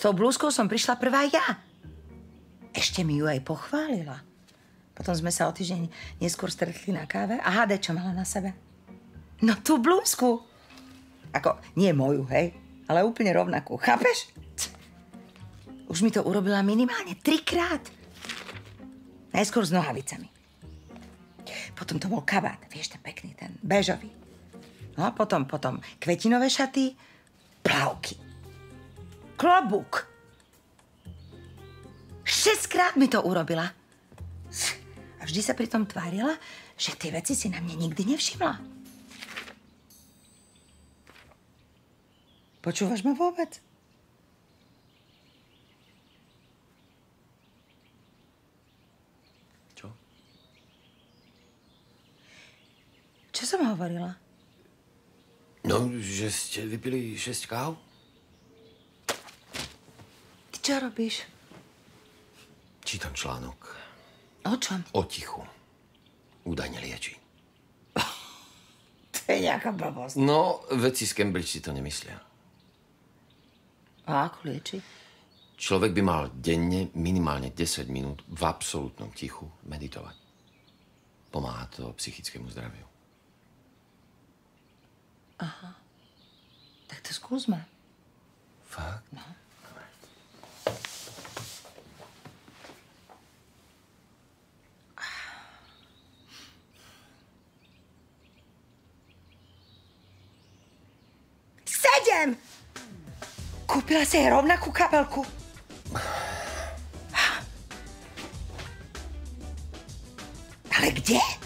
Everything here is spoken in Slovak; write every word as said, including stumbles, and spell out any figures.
tou blúzkou som prišla prvá ja. Ešte mi ju aj pochválila. Potom sme sa o týždeň neskôr stretli na káve a hádaj, čo mala na sebe. No tú blúzku. Ako, nie moju, hej, ale úplne rovnakú. Chápeš? Už mi to urobila minimálne trikrát. Najskôr s nohavicami. Potom to bol kabát, vieš, ten pekný, ten béžový. No a potom, potom kvetinové šaty, plavky, klobúk. Šesťkrát mi to urobila. A vždy sa pritom tvárila, že tie veci si na mne nikdy nevšimla. Počúvaš ma vôbec? Čo? Čo som hovorila? No, že ste vypili šesť káv? Ty čo robíš? Čítam článok. O čom? O tichu. Údajne lieči. To je nejaká blbosť. No, vedci z Cambridge si to nemyslia. A ako lieči? Človek by mal denne minimálne desať minút v absolútnom tichu meditovať. Pomáha to psychickému zdraviu. Aha. Tak to skúsme. Fakt? No. Sedem! Kúpila si jej rovnakú kabelku. Ale kde?